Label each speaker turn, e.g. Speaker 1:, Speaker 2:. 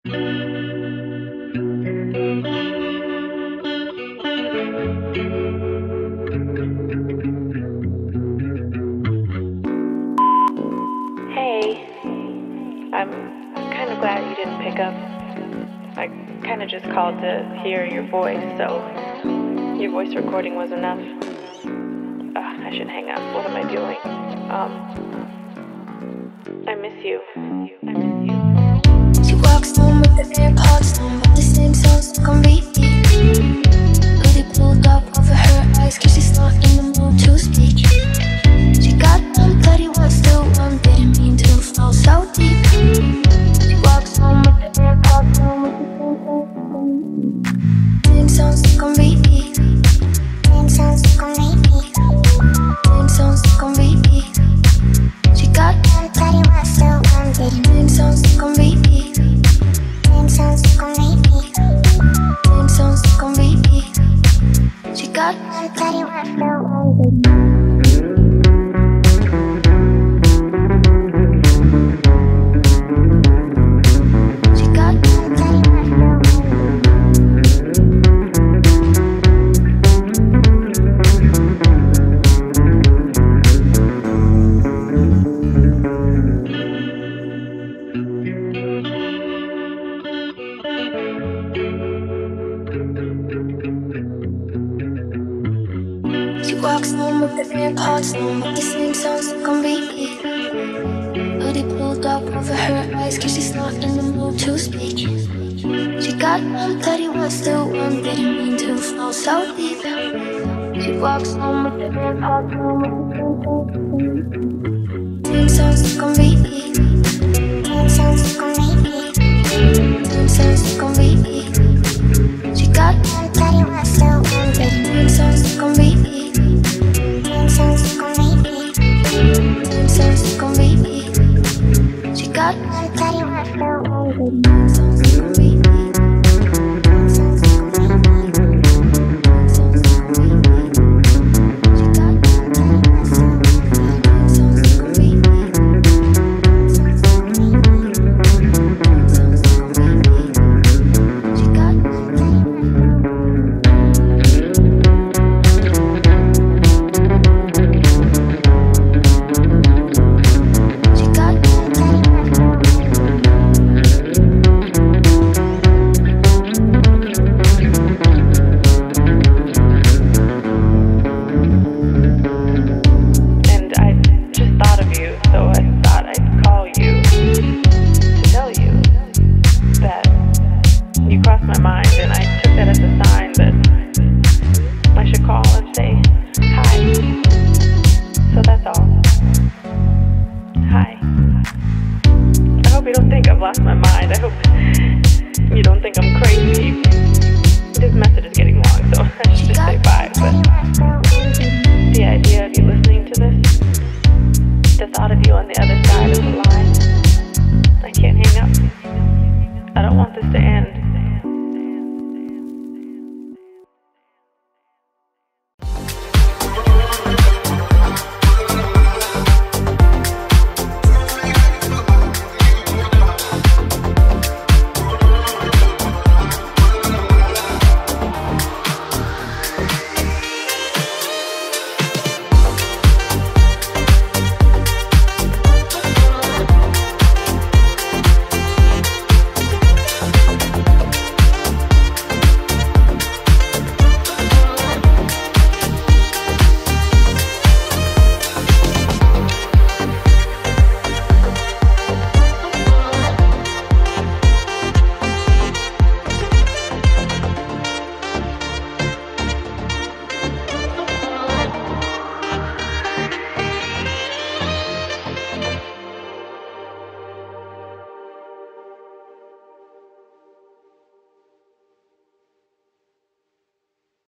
Speaker 1: Hey, I'm kind of glad you didn't pick up. I kind of just called to hear your voice, so your voice recording was enough. I should hang up. What am I doing? I miss you. I miss you.
Speaker 2: She walks home with the AirPods on, but the same songs stuck on repeat. Hoodie pulled up over her eyes, cause she's not in the mood to speak. She got one, but he wants to one, didn't mean to fall so deep. She walks home with the AirPods on, with the same songs stuck on repeat. Same songs stuck on repeat. Same songs stuck on repeat. She got one, but he wants to one, same songs stuck on repeat. Same songs stuck on repeat. Same songs stuck on repeat. She got one, but he wants to one. She walks home with the AirPods on, with the same songs stuck on repeat. Hoodie pulled up over her eyes, cause she's not in the mood to speak. She got one, but he wants to one, didn't mean to fall so deep. She walks home with the AirPods on, same songs stuck on repeat. Same songs stuck on repeat. Same songs stuck on repeat. She got one, but he wants to one, same songs stuck on repeat. Same songs stuck on repeat. Same songs stuck on repeat. She got one, but he wants to one, same songs stuck on repeat.
Speaker 1: You don't think I've lost my mind. I hope you don't think I'm crazy. This message is getting long, so I should just say bye. But the idea of you listening to this, the thought of you on the other side of the line, I can't hang up. I don't want this to end.